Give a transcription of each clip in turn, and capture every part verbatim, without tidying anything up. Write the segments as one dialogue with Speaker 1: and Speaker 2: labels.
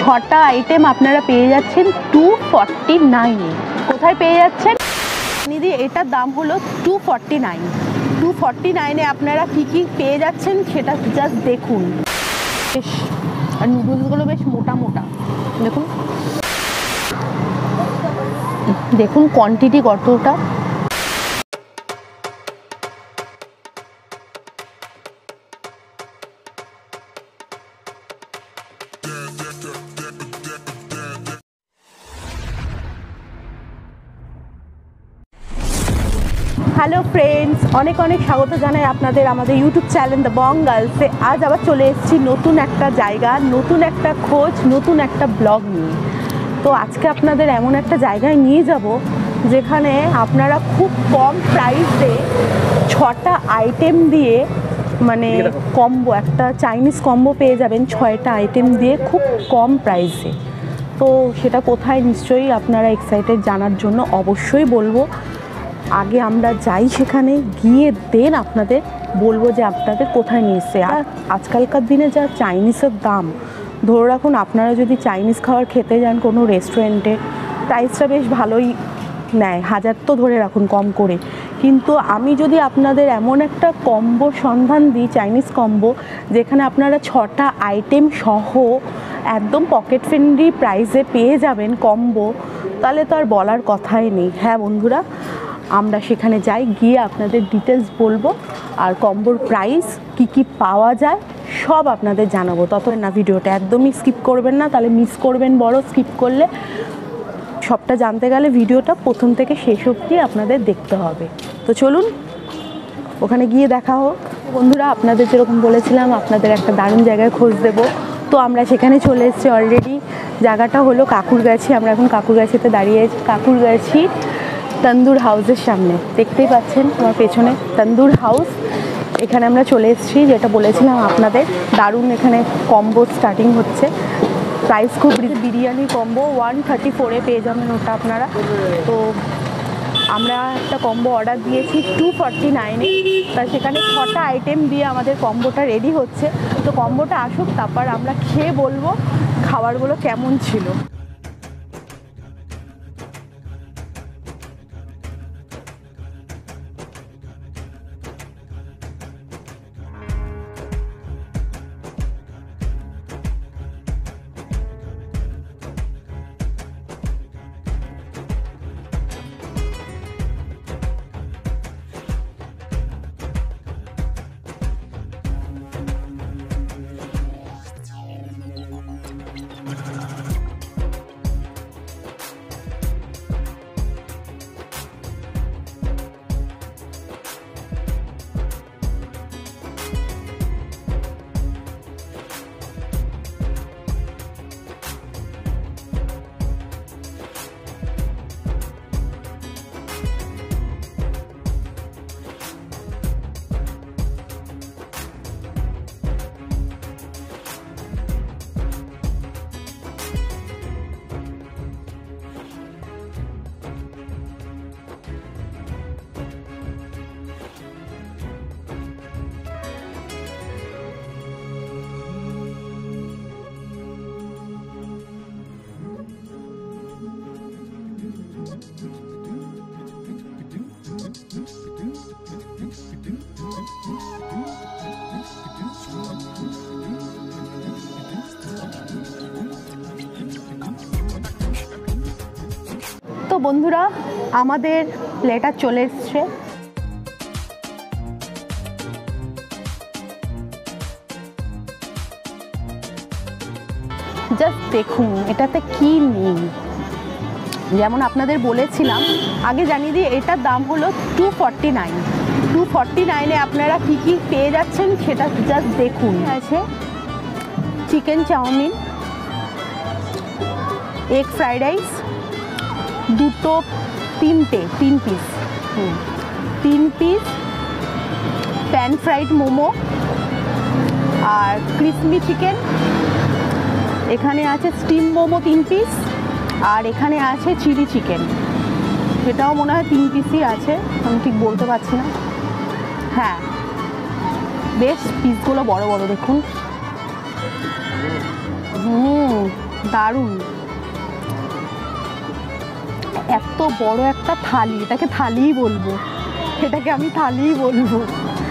Speaker 1: ছটা আইটেম আপনারা পেয়ে যাচ্ছেন টু ফর্টি নাইনে। কোথায় পেয়ে যাচ্ছেন দিদি? এটার দাম হলো two forty nine. Two forty নাইনে আপনারা কী কী পেয়ে যাচ্ছেন সেটা জাস্ট দেখুন। বেশ, আর নুডলসগুলো বেশ মোটা মোটা, দেখুন দেখুন কোয়ান্টিটি কতটা। হ্যালো ফ্রেন্ডস, অনেক অনেক স্বাগত জানাই আপনাদের আমাদের ইউটিউব চ্যানেল দ্য বং গার্লসে। আজ আবার চলে এসেছি নতুন একটা জায়গা, নতুন একটা খোঁজ, নতুন একটা ব্লগ নিয়ে। তো আজকে আপনাদের এমন একটা জায়গায় নিয়ে যাব যেখানে আপনারা খুব কম প্রাইসে ছটা আইটেম দিয়ে, মানে কম্বো, একটা চাইনিজ কম্বো পেয়ে যাবেন ছয়টা আইটেম দিয়ে খুব কম প্রাইসে। তো সেটা কোথায় নিশ্চয়ই আপনারা এক্সাইটেড জানার জন্য, অবশ্যই বলবো। আগে আমরা যাই সেখানে, গিয়ে দেন আপনাদের বলবো যে আপনাদের কোথায় নিয়ে এসছে। আর আজকালকার দিনে যা চাইনিজের দাম, ধরে রাখুন আপনারা যদি চাইনিজ খাবার খেতে যান কোনো রেস্টুরেন্টে, প্রাইসটা বেশ ভালোই নেয়, হাজার তো ধরে রাখুন কম করে। কিন্তু আমি যদি আপনাদের এমন একটা কম্বোর সন্ধান দিই, চাইনিজ কম্বো, যেখানে আপনারা ছটা আইটেম সহ একদম পকেট ফ্রেন্ডলি প্রাইসে পেয়ে যাবেন কম্বো, তাহলে তো আর বলার কথাই নেই। হ্যাঁ বন্ধুরা, আমরা সেখানে যাই, গিয়ে আপনাদের ডিটেলস বলবো আর কম্বোর প্রাইস কি কি পাওয়া যায় সব আপনাদের জানাবো। তত না, ভিডিওটা একদমই স্কিপ করবেন না, তাহলে মিস করবেন বড়। স্কিপ করলে সবটা জানতে গেলে ভিডিওটা প্রথম থেকে শেষ অবধি আপনাদের দেখতে হবে। তো চলুন ওখানে গিয়ে দেখা হোক। বন্ধুরা, আপনাদের যেরকম বলেছিলাম আপনাদের একটা দারুণ জায়গায় খোঁজ দেবো, তো আমরা সেখানে চলে এসেছি অলরেডি। জায়গাটা হলো কাকুরগাছি। আমরা এখন কাকুরগাছিতে দাঁড়িয়ে আছি, কাকুরগাছি তন্দুর হাউসের সামনে। দেখতেই পাচ্ছেন আমার পেছনে তন্দুর হাউস। এখানে আমরা চলে এসেছি, যেটা বলেছিলাম আপনাদের, দারুণ এখানে কম্বো স্টার্টিং হচ্ছে। প্রাইস খুব, বিরিয়ানি কম্বো ওয়ান থার্টি ফোরে পেয়ে যাবেন ওটা আপনারা। তো আমরা একটা কম্বো অর্ডার দিয়েছি টু ফর্টি নাইনে, তা সেখানে ছটা আইটেম দিয়ে আমাদের কম্বোটা রেডি হচ্ছে। তো কম্বোটা আসুক, তারপর আমরা খেয়ে বলবো খাবারগুলো কেমন ছিল। তো বন্ধুরা, আমাদের প্লেটার চলে এসছে। জাস্ট দেখুন এটাতে কি নেই। যেমন আপনাদের বলেছিলাম, আগে জানিয়ে দিই এটার দাম হলো two forty nine. Two forty নাইনে আপনারা কী কী পেয়ে যাচ্ছেন সেটা জাস্ট দেখুন। আছে chicken chow mein, egg fried rice, দুটো তিনটে তিন পিস তিন পিস প্যান ফ্রাইড মোমো আর ক্রিসপি চিকেন। এখানে আছে স্টিম মোমো তিন পিস, আর এখানে আছে চিলি চিকেন, সেটাও মনে হয় তিন পিসই আছে, আমি ঠিক বলতে পারছি না। হ্যাঁ, বেশ পিসগুলো বড় বড় দেখুন। হুম দারুণ। এত বড় একটা থালি, এটাকে থালিই বলবো, এটাকে আমি থালিই বলবো।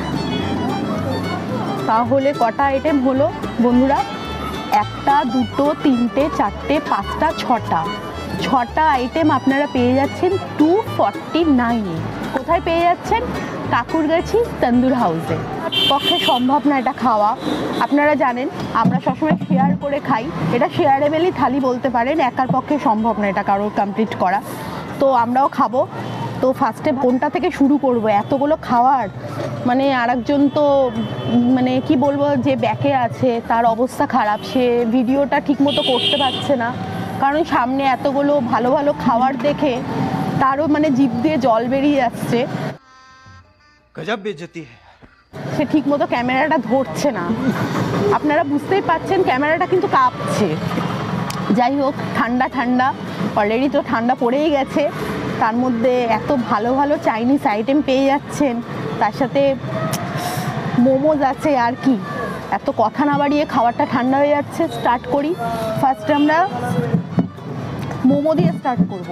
Speaker 1: তাহলে কটা আইটেম হলো বন্ধুরা? একটা, দুটো, তিনটে, চারটে, পাঁচটা, ছটা ছটা আইটেম আপনারা পেয়ে যাচ্ছেন টু ফর্টি নাইনে। কোথায় পেয়ে যাচ্ছেন? কাকুরগাছি তন্দুর হাউসে। পক্ষে সম্ভব না এটা খাওয়া, আপনারা জানেন আমরা সবসময় শেয়ার করে খাই, এটা শেয়ারেবেলই থালি বলতে পারেন, একার পক্ষে সম্ভব না এটা কারোর কমপ্লিট করা। তো আমরাও খাবো। তো ফার্স্টে কোনটা থেকে শুরু করব? এতগুলো খাওয়ার মানে আরেকজন তো মানে কি বলবো, যে ব্যাকে আছে তার অবস্থা খারাপ, সে ভিডিওটা ঠিকমতো করতে পারছে না, কারণ সামনে এতগুলো ভালো ভালো খাবার দেখে তারও মানে জিভ দিয়ে জল বেরিয়ে যাচ্ছে।
Speaker 2: গজব বেইজ্জতি।
Speaker 1: সে ঠিকমতো ক্যামেরাটা ধরছে না, আপনারা বুঝতেই পাচ্ছেন ক্যামেরাটা কিন্তু কাঁপছে। যাই হোক, ঠান্ডা ঠান্ডা অলরেডি তো ঠান্ডা পড়েই গেছে, তার মধ্যে এত ভালো ভালো চাইনিজ আইটেম পেয়ে যাচ্ছেন, তার সাথে মোমোজ আছে। আর কি, এত কথা না বাড়িয়ে খাবারটা ঠান্ডা হয়ে যাচ্ছে, স্টার্ট করি। ফার্স্টে আমরা মোমো দিয়ে স্টার্ট করব।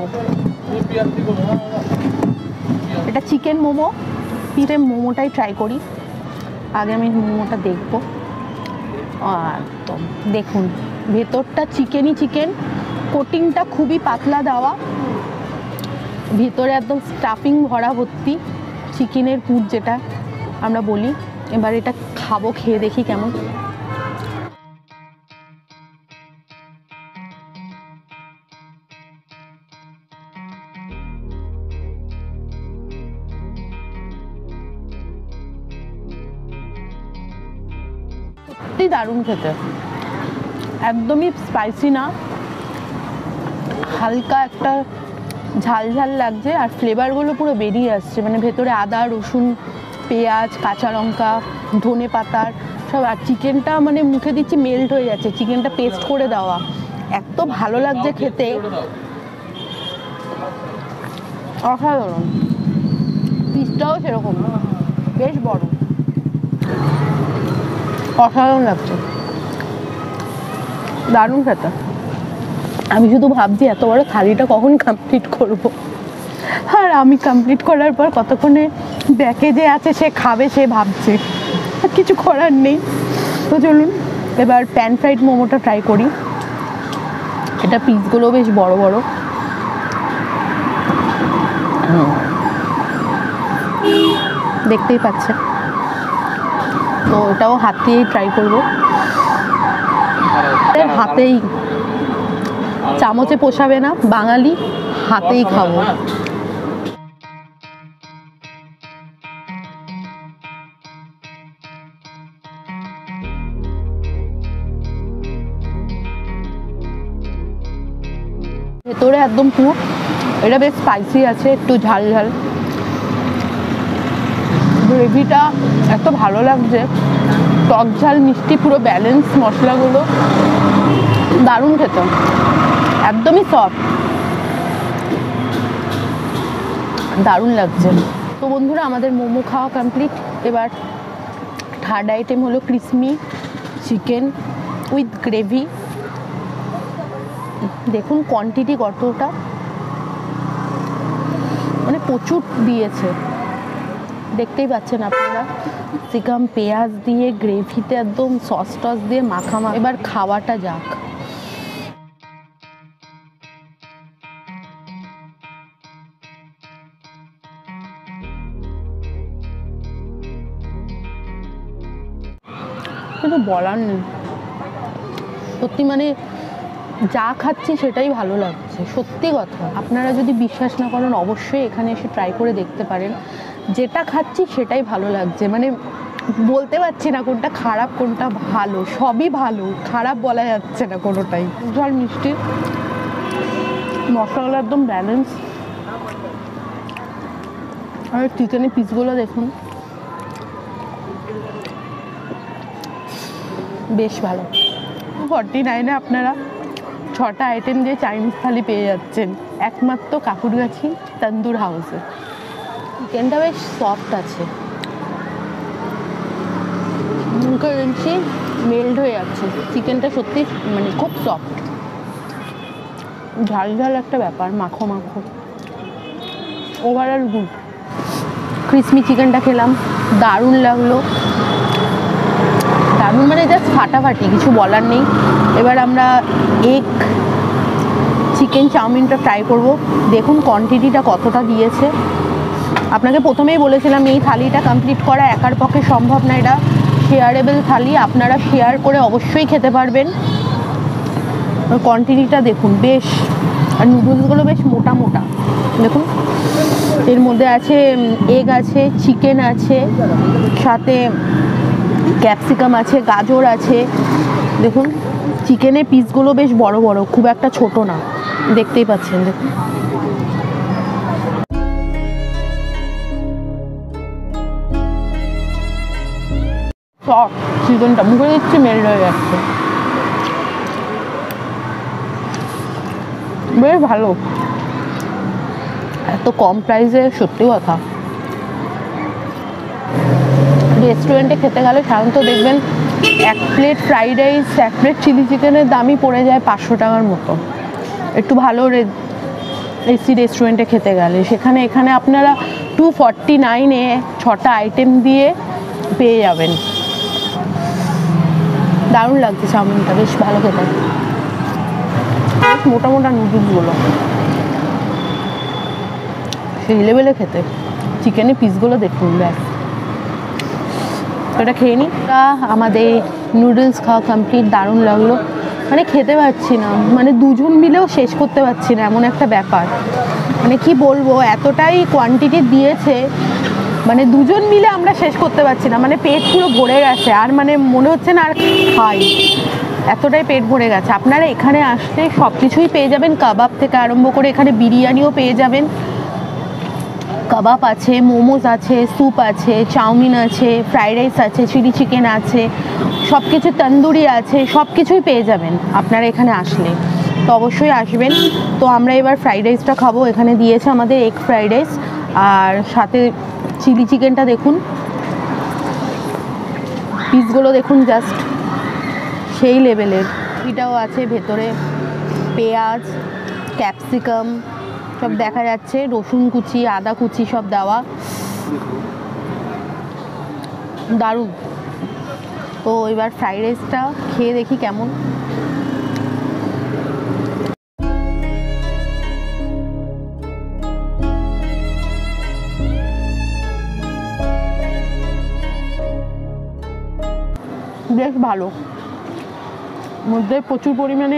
Speaker 1: এটা চিকেন মোমো, পিঠে মোমোটাই ট্রাই করি। আগে আমি মোমোটা দেখবো। একদম দেখুন, ভেতরটা চিকেনই চিকেন, কোটিংটা খুবই পাতলা দেওয়া, ভিতরে একদম স্টাফিং ভরা ভর্তি, চিকেনের পুর যেটা আমরা বলি। এবার এটা খাবো, খেয়ে দেখি কেমন। সত্যি দারুণ খেতে, একদমই স্পাইসি না, হালকা একটা ঝাল ঝাল লাগছে, আর ফ্লেভারগুলো পুরো বেরিয়ে আসছে, মানে ভেতরে আদা, রসুন, পেঁয়াজ, কাঁচা লঙ্কা, ধনে পাতার সব, আর চিকেনটা মানে মুখে দিচ্ছি মেল্ট হয়ে যাচ্ছে, চিকেনটা পেস্ট করে দেওয়া, এত ভালো লাগছে খেতে, অসাধারণ। পিসটাও সেরকম বেশ বড়, অসাধারণ লাগছে, দারুণ খেতে। আমি শুধু ভাবছি এত বড় থালিটা কখন কমপ্লিট করব, আর আমি কমপ্লিট করার পর কতক্ষণে ব্যাকে যে আছে সে খাবে, সে ভাবছে, কিছু করার নেই। তো চলুন এবার প্যান ফ্রাইড মোমোটা ট্রাই করি। এটা পিসগুলো বেশ বড় বড়, দেখতেই পাচ্ছেন। তো এটাও হাত দিয়েই ট্রাই করবো, হাতেই, চামচে পোষাবে না, বাঙালি হাতেই খাবো। ভেতরে একদম পুরো, এটা বেশ স্পাইসি আছে, একটু ঝাল ঝাল, গ্রেভিটা এত ভালো লাগছে, টক ঝাল মিষ্টি পুরো ব্যালেন্স, মশলাগুলো দারুণ খেতে, একদমই সফট, দারুণ লাগছে। তো বন্ধুরা, আমাদের মোমো খাওয়া কমপ্লিট। এবার থার্ড আইটেম হলো ক্রিসপি চিকেন উইথ গ্রেভি। দেখুন কোয়ান্টিটি কতটা, মানে প্রচুর দিয়েছে, দেখতেই পাচ্ছেন আপনারা। চিকেন পেঁয়াজ দিয়ে গ্রেভিতে একদম সস টস দিয়ে মাখামা। এবার খাওয়াটা যাক। কিছু বলার নেই, সত্যি মানে যা খাচ্ছি সেটাই ভালো লাগছে, সত্যি কথা। আপনারা যদি বিশ্বাস না করেন অবশ্যই এখানে এসে ট্রাই করে দেখতে পারেন। যেটা খাচ্ছি সেটাই ভালো লাগছে, মানে বলতে পারছি না কোনটা খারাপ কোনটা ভালো, সবই ভালো, খারাপ বলা যাচ্ছে না কোনোটাই। ঝাল মিষ্টি, মশলাগুলো একদম ব্যালেন্স, আর চিকেনের পিসগুলো দেখুন বেশ ভালো। ফর্টি নাইনে আপনারা ছটা আইটেম দিয়ে চাইনিজ থালি পেয়ে যাচ্ছেন একমাত্র কাকুরগাছি তন্দুর হাউসে। চিকেনটা বেশ সফট আছে, মুখে দিচ্ছি মেল্ট হয়ে যাচ্ছে, চিকেনটা সত্যি মানে খুব সফট। ঝাল ঝাল একটা ব্যাপার, মাখো মাখো, ওভারঅল গুড। ক্রিসপি চিকেনটা খেলাম, দারুণ লাগলো, দারুণ মানে জাস্ট ফাটাফাটি, কিছু বলার নেই। এবার আমরা এগ চিকেন চাউমিনটা ট্রাই করব। দেখুন কোয়ান্টিটিটা কতটা দিয়েছে। আপনাকে প্রথমেই বলেছিলাম এই থালিটা কমপ্লিট করা একার পক্ষে সম্ভব না, এটা শেয়ারেবল থালি, আপনারা শেয়ার করে অবশ্যই খেতে পারবেন। কোয়ান্টিটিটা দেখুন বেশ, আর নুডলসগুলো বেশ মোটা মোটা দেখুন। এর মধ্যে আছে এগ আছে, চিকেন আছে, সাথে ক্যাপসিকাম আছে, গাজর আছে। দেখুন চিকেনের পিসগুলো বেশ বড় বড়, খুব একটা ছোট না, দেখতেই পাচ্ছেন। দেখুন সফট চিকেনটা, মুখে দিচ্ছি মেল্ট হয়ে যাচ্ছে, বেশ ভালো। এত কম প্রাইসে সত্যি কথা রেস্টুরেন্টে খেতে গেলে সাধারণত দেখবেন এক প্লেট ফ্রাইড রাইস, এক প্লেট চিলি চিকেনের দামই পড়ে যায় পাঁচশো টাকার মতো একটু ভালো এসি রেস্টুরেন্টে খেতে গেলে। সেখানে এখানে আপনারা টু ফর্টি নাইনে ছটা আইটেম দিয়ে পেয়ে যাবেন। দারুণ লাগছে চাউমিনটা, বেশ ভালো খেতে, বেশ মোটা মোটা নুডলসগুলো সেই লেভেলে খেতে। চিকেনের পিসগুলো দেখুন, ব্যাস এটা খেয়ে নিই। আমাদের নুডলস খাওয়া কমপ্লিট, দারুণ লাগলো, মানে খেতে পারছি না, মানে দুজন মিলেও শেষ করতে পারছি না, এমন একটা ব্যাপার। মানে কি বলবো, এতটাই কোয়ান্টিটি দিয়েছে, মানে দুজন মিলে আমরা শেষ করতে পারছি না, মানে পেট পুরো ভরে গেছে, আর মানে মনে হচ্ছে না আর খাই, এতটাই পেট ভরে গেছে। আপনারা এখানে আসলে সব কিছুই পেয়ে যাবেন, কাবাব থেকে আরম্ভ করে এখানে বিরিয়ানিও পেয়ে যাবেন, কাবাব আছে, মোমোস আছে, স্যুপ আছে, চাউমিন আছে, ফ্রাইড রাইস আছে, চিলি চিকেন আছে, সব কিছু, তন্দুরি আছে, সব কিছুই পেয়ে যাবেন আপনারা এখানে আসলে। তো অবশ্যই আসবেন। তো আমরা এবার ফ্রাইড রাইসটা খাবো, এখানে দিয়েছে আমাদের এগ ফ্রাইড রাইস, আর সাথে চিলি চিকেনটা দেখুন, পিসগুলো দেখুন জাস্ট সেই লেভেলের। এটাও আছে ভেতরে, পেঁয়াজ, ক্যাপসিকাম সব দেখা যাচ্ছে, রসুন কুচি, আদা কুচি সব দেওয়া, দারুণ। তো এবার ফ্রাইড রাইসটা খেয়ে দেখি কেমন। বেশ ভালো, মধ্যে প্রচুর পরিমাণে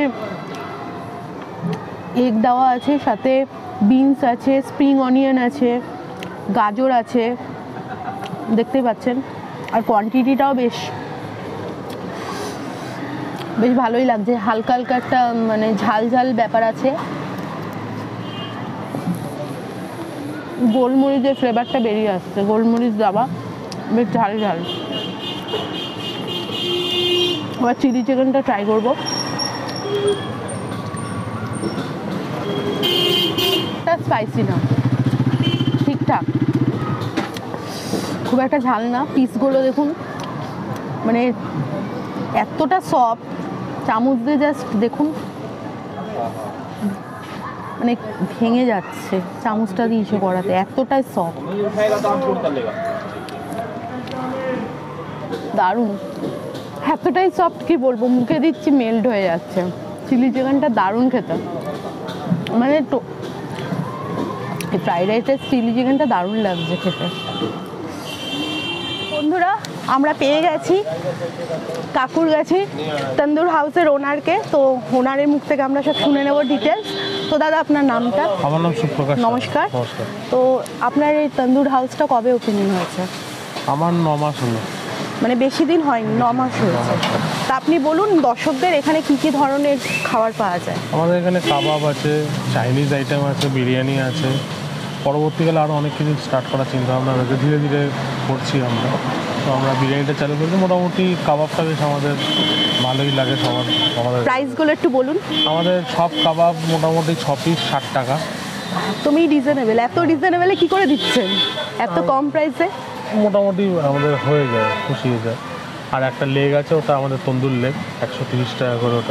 Speaker 1: এগ দেওয়া আছে, সাথে বিনস আছে, স্প্রিং অনিয়ন আছে, গাজর আছে, দেখতে পাচ্ছেন, আর কোয়ান্টিটিটাও বেশ বেশ ভালোই লাগছে, হালকা হালকা একটা মানে ঝাল ঝাল ব্যাপার আছে, গোলমরিচের ফ্লেভারটা বেরিয়ে আসছে, গোলমরিচ দেওয়া, বেশ ঝাল ঝাল। এবার চিলি চিকেনটা ট্রাই করবো। স্পাইসি না, ঠিকঠাক, খুব একটা ঝাল না। পিসগুলো দেখুন, মানে এতটা সফট, চামচ দিয়ে জাস্ট দেখুন, মানে ভেঙে যাচ্ছে চামচটা দিয়ে ইসে করাতে, এতটাই সফট, দারুণ, এতটাই সফট কি বলবো, মুখে দিচ্ছি মেল্ট হয়ে যাচ্ছে। চিলি চিকেনটা দারুণ খেতে, মানে তো এই ফ্রাইড রাইসের চিলি চিকেনটা দারুণ লাগছে খেতে। বন্ধুরা আমরা পেয়ে গেছি কাকুর কাছে তন্দুর হাউসের ওনারকে, তো ওনারের মুখ থেকে আমরা সব শুনে নেব ডিটেলস। তো দাদা আপনার নামটা?
Speaker 3: আমার নাম সুপ্রকাশ।
Speaker 1: নমস্কার। তো আপনার এই তন্দুর হাউসটা কবে ওপেনিং হয়েছে?
Speaker 3: আমার ন মাস হলো।
Speaker 1: মানে বেশি দিন হয়নি, ন মাস হয়েছে। তা আপনি বলুন দর্শকদের এখানে কি কি ধরনের খাবার পাওয়া যায়?
Speaker 3: আমাদের এখানে কাবাব আছে, চাইনিজ আইটেম আছে, বিরিয়ানি আছে, পরবর্তীকালে আরও অনেক কিছু স্টার্ট করার চিন্তা ভাবনা রয়েছে, ধীরে ধীরে করছি আমরা। তো আমরা বিরিয়ানিটা চালু করছি, মোটামুটি কাবাবটা বেশ আমাদের ভালোই লাগে সবার। আমাদের
Speaker 1: প্রাইসগুলো একটু বলুন।
Speaker 3: আমাদের সব কাবাব মোটামুটি ছ পিস ষাট টাকা।
Speaker 1: তুমি রিজনেবল, এত রিজনেবলে কি করে দিচ্ছেন এত কম প্রাইসে?
Speaker 3: মোটামুটি আমাদের হয়ে যায়, খুশি হয়ে যায়। আর একটা লেগ আছে, ওটা আমাদের তন্দুর লেগ, একশো তিরিশ টাকা করে ওটা।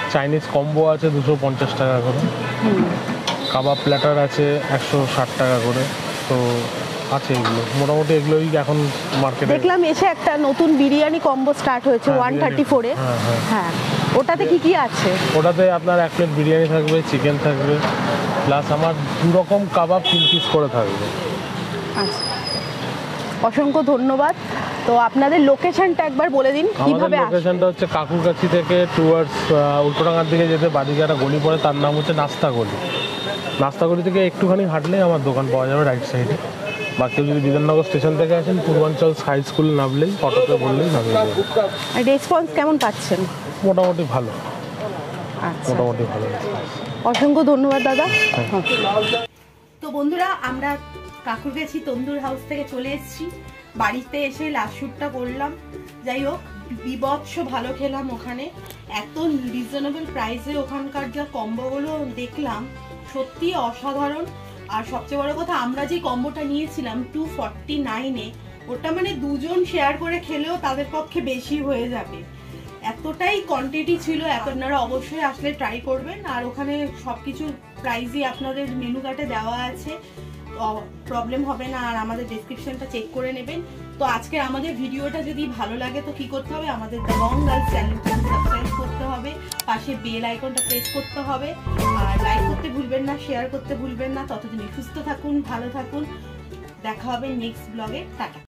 Speaker 3: চাইনিজ কম্বো আছে দুশো পঞ্চাশ টাকা করে, কাবাব প্ল্যাটার আছে একশো ষাট টাকা করে। তো আছে এগুলো, মোটামুটি এগুলোই এখন মার্কেটে।
Speaker 1: দেখলাম এসে একটা নতুন বিরিয়ানি কম্বো স্টার্ট হয়েছে
Speaker 3: হ্যাঁ,
Speaker 1: ওয়ান থার্টি ফোরে।
Speaker 3: হ্যাঁ হ্যাঁ
Speaker 1: হ্যাঁ, ওটাতে কি কি আছে?
Speaker 3: ওটাতে আপনার এক প্লেট বিরিয়ানি থাকবে, চিকেন থাকবে, প্লাস আমার দু রকম কাবাব তিন পিস করে থাকবে।
Speaker 1: আচ্ছা, অসংখ্য ধন্যবাদ। তো আপনাদের লোকেশনটা একবার বলে দিন,
Speaker 3: আমাদের
Speaker 1: কিভাবে আসবে?
Speaker 3: লোকেশনটা হচ্ছে কাকুরকাছি থেকে টুয়ার্ডস উল্টোডাঙ্গার দিকে যেতে বাদিকে একটা গলি পড়ে, তার নাম হচ্ছে নাস্তা গলি। নাস্তা গলি থেকে একটুখানি হাঁটলে আমার দোকান পাওয়া যাবে রাইট সাইডে। বা কেউ যদি বিধাননগর স্টেশন থেকে আসেন, পূর্বাঞ্চল হাই স্কুল নামলেই, অটোতে বললেই নামিয়ে যাবে।
Speaker 1: রেসপন্স কেমন পাচ্ছেন?
Speaker 3: মোটামুটি ভালো,
Speaker 1: আচ্ছা,
Speaker 3: মোটামুটি ভালো।
Speaker 1: অসংখ্য ধন্যবাদ দাদা। তো বন্ধুরা, আমরা কাকুরগাছি তন্দুর হাউস থেকে চলে এসেছি। বাড়িতে এসে লাস্ট শ্যুটটা করলাম। যাই হোক, বিভৎস ভালো খেলাম ওখানে। এত রিজনেবল প্রাইসে ওখানকার যা কম্বোগুলো দেখলাম, সত্যি অসাধারণ। আর সবচেয়ে বড় কথা, আমরা যে কম্বোটা নিয়েছিলাম টু ফর্টি নাইনে, ওটা মানে দুজন শেয়ার করে খেলেও তাদের পক্ষে বেশি হয়ে যাবে, এতটাই কোয়ান্টিটি ছিল। আপনারা অবশ্যই আসলে ট্রাই করবেন। আর ওখানে সবকিছু প্রাইসই আপনাদের মেনু কার্ডে দেওয়া আছে, প্রবলেম হবে না। আর আমাদের ডেসক্রিপশনটা চেক করে নেবেন। তো আজকে আমাদের ভিডিওটা যদি ভালো লাগে তো কি করতে হবে, আমাদের দ্য বং গার্লস চ্যানেলটা সাবস্ক্রাইব করতে হবে, পাশে বেল আইকনটা প্রেস করতে হবে, আর লাইক করতে ভুলবেন না, শেয়ার করতে ভুলবেন না। ততদিন সুস্থ থাকুন, ভালো থাকুন, দেখা হবে নেক্সট ব্লগে। টাটা।